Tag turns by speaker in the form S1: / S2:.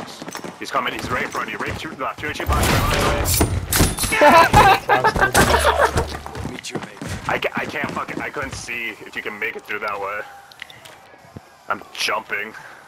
S1: He's coming, he's right in front of you, right to your left. 2 2 box,
S2: Meet your mate.
S1: I can't fucking, I couldn't see if you can make it through that way. I'm jumping.